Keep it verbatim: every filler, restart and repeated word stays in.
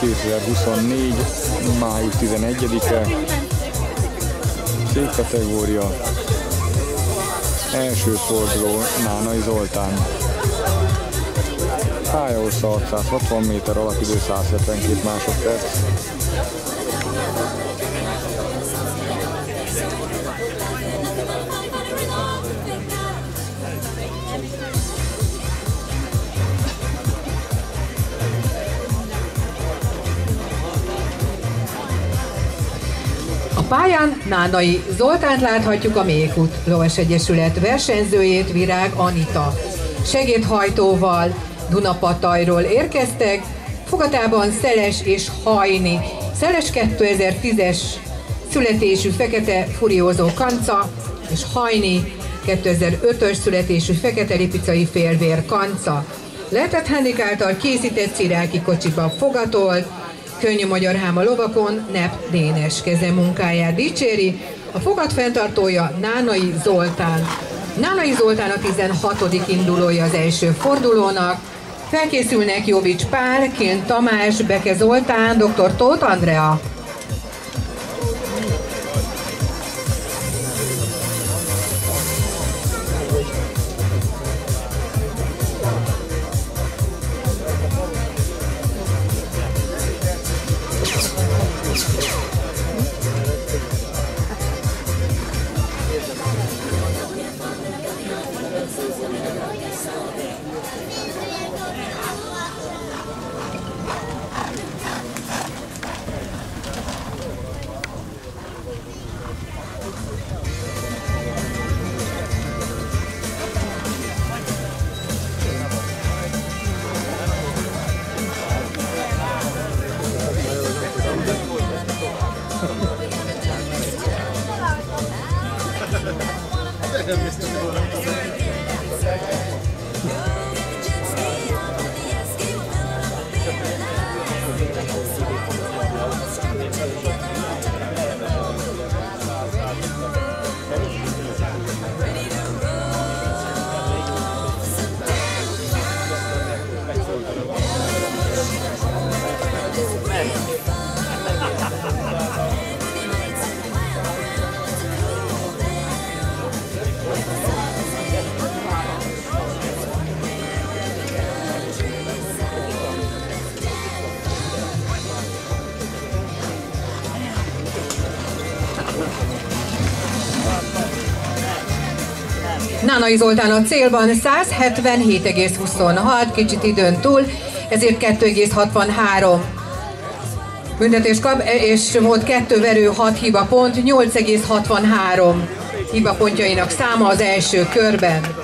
kétezer-huszonnégy. május tizenegyedike. C-kategória. Első forduló Nánai Zoltán. Pályahossza hatszázhatvan méter, alapidő száz hetvenkét másodperc. A pályán Nánai Zoltánt láthatjuk, a Méhút Lovas Egyesület versenyzőjét, Virág Anita. Segédhajtóval Dunapatajról érkeztek, fogatában Szeles és Hajni. Szeles kétezer-tízes születésű fekete furiózó kanca, és Hajni kétezer-ötös születésű fekete lipicai félvér kanca. Lehetett Henrik által készített ciráki kocsiba fogatolt, könnyű magyar háma lovakon Nepp Dénes kezemunkáját dicséri. A fogat fenntartója Nánai Zoltán. Nánai Zoltán a tizenhatodik indulója az első fordulónak. Felkészülnek Jovics Pál, Kén Tamás, Beke Zoltán, dr. Tóth Andrea. Nánai Zoltán a célban száz hetvenhét egész huszonhat, kicsit időn túl, ezért kettő egész hatvanhárom büntetés kap, és volt kettő verő, hat hiba pont, nyolc egész hatvanhárom hiba pontjainak száma az első körben.